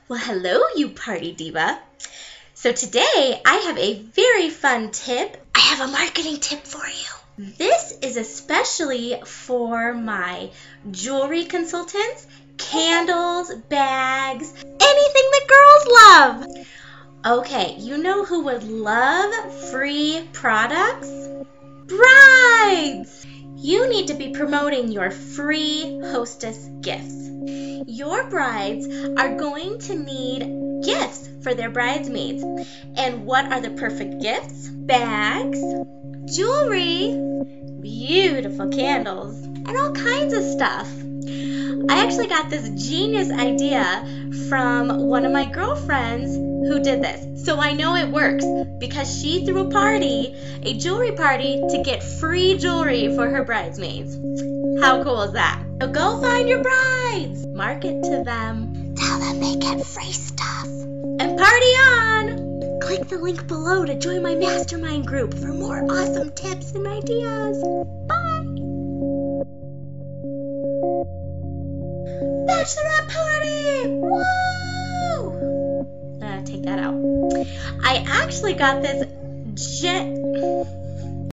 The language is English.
Well, hello, you party diva. So today I have a very fun tip. I have a marketing tip for you. This is especially for my jewelry consultants, candles, bags, anything that girls love. Okay, you know who would love free products? Brides! You need to be promoting your free hostess gifts. Your brides are going to need gifts for their bridesmaids. And what are the perfect gifts? Bags, jewelry, beautiful candles, and all kinds of stuff. I actually got this genius idea from one of my girlfriends who did this. So I know it works because she threw a jewelry party to get free jewelry for her bridesmaids. How cool is that? So go find your brides, market to them, tell them they get free stuff, and party on! Click the link below to join my mastermind group for more awesome tips and ideas. Bye! Bachelorette party! Woo! Take that out. I actually got this